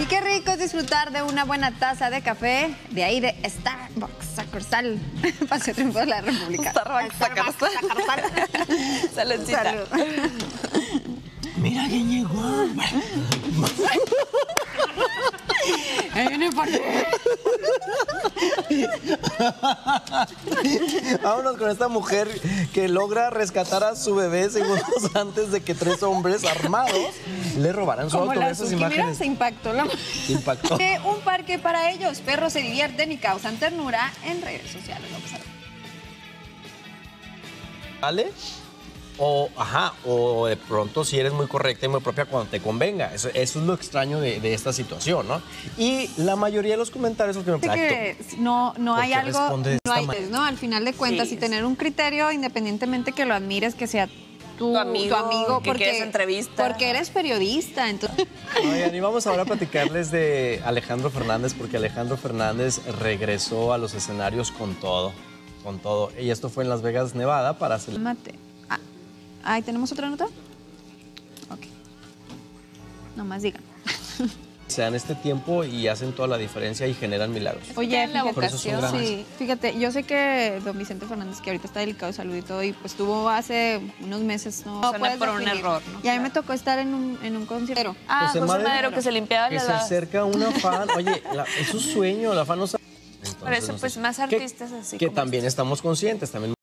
Y qué rico es disfrutar de una buena taza de café, de ahí de Starbucks, Sacorsal, Paseo Triunfo de la República. Starbucks, Sacorsal. Saludcita. Salud. Mira quién llegó. Ahí viene por ti. Vámonos con esta mujer que logra rescatar a su bebé segundos antes de que 3 hombres armados le robaran su Como auto. la Esas Suki, mira, imágenes se impactó la impactó. Un parque para ellos. Perros se divierten y causan ternura en redes sociales. Vamos a ver. ¿Vale? O de pronto si eres muy correcta y muy propia cuando te convenga. Eso es lo extraño de esta situación, ¿no? Y la mayoría de los comentarios son que me Que no hay qué algo, responde de no esta hay, manera? ¿no? Al final de cuentas, Sí, y tener un criterio, independientemente que lo admires, que sea tu amigo, que quieres entrevista. Porque eres periodista, entonces... Oigan, y vamos ahora a platicarles de Alejandro Fernández, porque Alejandro Fernández regresó a los escenarios con todo. Y esto fue en Las Vegas, Nevada, para hacer... Mate. Ah, ¿tenemos otra nota? Ok. Nomás digan. Se dan este tiempo y hacen toda la diferencia y generan milagros. Oye, la fíjate, Por eso son grandes. sí, fíjate, yo sé que don Vicente Fernández, que ahorita está delicado de salud y todo, y pues tuvo hace unos meses, no Suena puedes por un definir. error, ¿no? Y a mí me tocó estar en un concierto. José Madero, que se limpiaba Que la... se acerca una fan. Oye, es su sueño, la fan no sabe. Por eso, Entonces, pues, no sé. más artistas así Que como también estamos conscientes, también